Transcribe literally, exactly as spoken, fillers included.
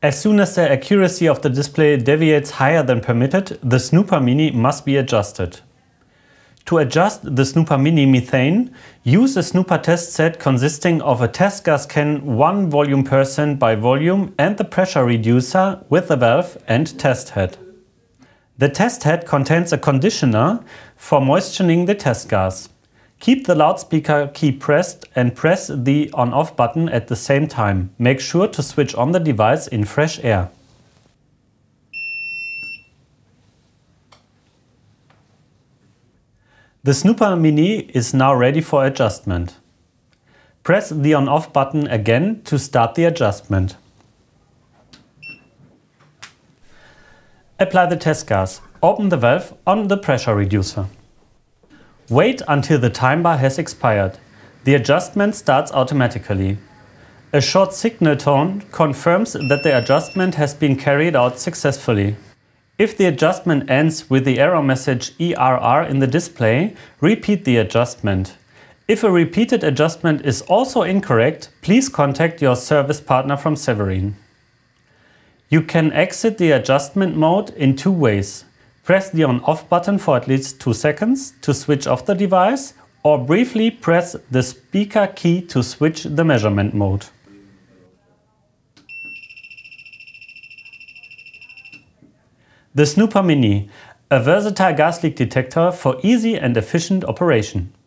As soon as the accuracy of the display deviates higher than permitted, the Snooper Mini must be adjusted. To adjust the Snooper Mini methane, use a Snooper test set consisting of a test gas can one volume percent by volume and the pressure reducer with the valve and test head. The test head contains a conditioner for moistening the test gas. Keep the loudspeaker key pressed and press the on-off button at the same time. Make sure to switch on the device in fresh air. The Snooper Mini is now ready for adjustment. Press the on-off button again to start the adjustment. Apply the test gas. Open the valve on the pressure reducer. Wait until the time bar has expired. The adjustment starts automatically. A short signal tone confirms that the adjustment has been carried out successfully. If the adjustment ends with the error message E R R in the display, repeat the adjustment. If a repeated adjustment is also incorrect, please contact your service partner from Severin. You can exit the adjustment mode in two ways. Press the on-off button for at least two seconds to switch off the device, or briefly press the speaker key to switch the measurement mode. The Snooper Mini, a versatile gas leak detector for easy and efficient operation.